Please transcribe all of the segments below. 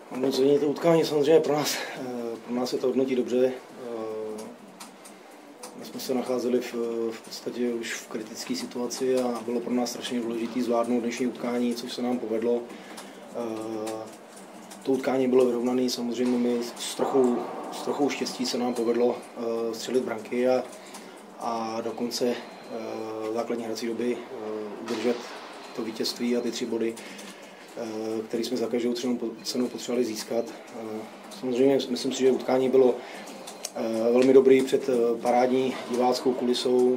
Hodnocení to utkání samozřejmě pro nás se to hodnotí dobře. My jsme se nacházeli v podstatě už v kritické situaci a bylo pro nás strašně důležité zvládnout dnešní utkání, což se nám povedlo. To utkání bylo vyrovnané, samozřejmě my s trochou štěstí se nám povedlo střelit branky a do konce základní hrací doby udržet to vítězství a ty 3 body, které jsme za každou cenu potřebovali získat. Samozřejmě myslím si, že utkání bylo velmi dobrý před parádní diváckou kulisou.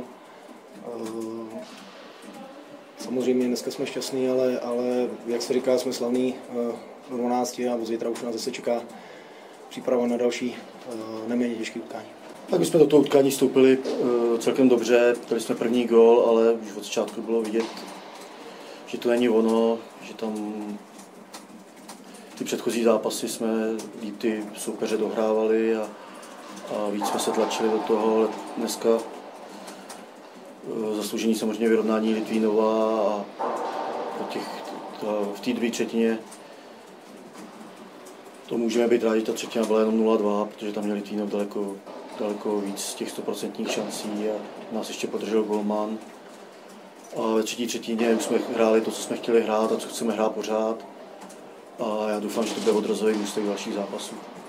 Samozřejmě dneska jsme šťastní, ale jak se říká, jsme slavní do 12 a od zítra už nás zase čeká příprava na další neméně těžké utkání. Tak my jsme do toho utkání vstoupili celkem dobře, dali jsme první gól, ale už od začátku bylo vidět, že to není ono, že tam ty předchozí zápasy jsme líp ty soupeře dohrávali a víc jsme se tlačili do toho, ale dneska zasloužení samozřejmě vyrovnání Litvínova a v té druhé třetině to můžeme být rádi, ta třetina byla jenom 0-2, protože tam měl Litvínov daleko víc z těch 100% šancí a nás ještě podržel golman. A ve třetí třetině už jsme hráli to, co jsme chtěli hrát a co chceme hrát pořád. A já doufám, že to bude odrazový můstek dalších zápasů.